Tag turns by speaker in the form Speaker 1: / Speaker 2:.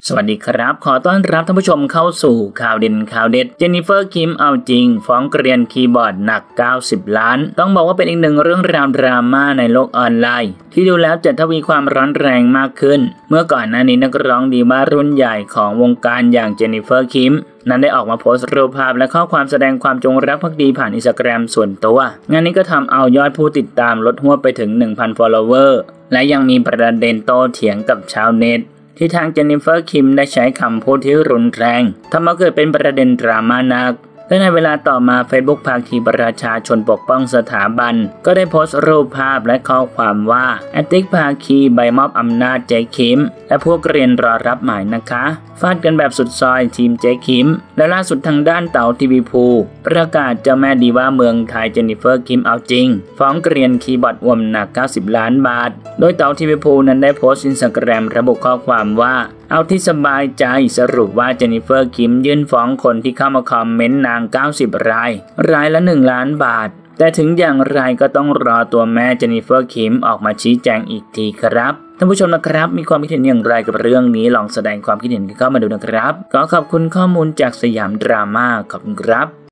Speaker 1: สวัสดีครับขอต้อนรับท่านผู้ชมเข้าสู่ข่าวเด่นข่าวเด็ดเจนนิเฟอร์คิมเอาจริงฟ้องเกรียนคีย์บอร์ดหนัก90 ล้านต้องบอกว่าเป็นอีกหนึ่งเรื่องราวดราม่าในโลกออนไลน์ที่ดูแล้วจะทวีความร้อนแรงมากขึ้นเมื่อก่อนหน้านี้นักร้องดีว่ารุ่นใหญ่ของวงการอย่างเจนนิเฟอร์คิมนั้นได้ออกมาโพสต์รูปภาพและข้อความแสดงความจงรักภักดีผ่านอินสตาแกรมส่วนตัวงานนี้ก็ทำเอายอดผู้ติดตามลดหวบไปถึง 1,000 follower และยังมีประเด็นโต้เถียงกับชาวเน็ตที่ทางเจนนิเฟอร์คิมได้ใช้คำพูดที่รุนแรงทำให้เกิดเป็นประเด็นดราม่านักและในเวลาต่อมา Facebook ภาคีประชาชนปกป้องสถาบันก็ได้โพสต์รูปภาพและข้อความว่าแอตติกภาคีใบมอบอำนาจเจคิมและพวกเรียนรอรับหมายนะคะฟาดกันแบบสุดซอยทีมเจคิมและล่าสุดทางด้านเต๋าทีวีภูประกาศเจ้าแม่ดีว่าเมืองไทยเจนนิเฟอร์คิมเอาจริงฟ้องเกรียนคีย์บอร์ดอวมหนัก90 ล้านบาทโดยเต๋าทีวีภูนั้นได้โพสต์อินสตาแกรมระบุข้อความว่าเอาที่สบายใจสรุปว่าเจนนิเฟอร์คิมยื่นฟ้องคนที่เข้ามาคอมเมนต์นาง90 รายละ1 ล้านบาทแต่ถึงอย่างไรก็ต้องรอตัวแม่เจนนิเฟอร์คิมออกมาชี้แจงอีกทีครับท่านผู้ชมนะครับมีความคิดเห็นอย่างไรกับเรื่องนี้ลองแสดงความคิดเห็นเข้ามาดูนะครับขอขอบคุณข้อมูลจากสยามดราม่าขอบคุณครับ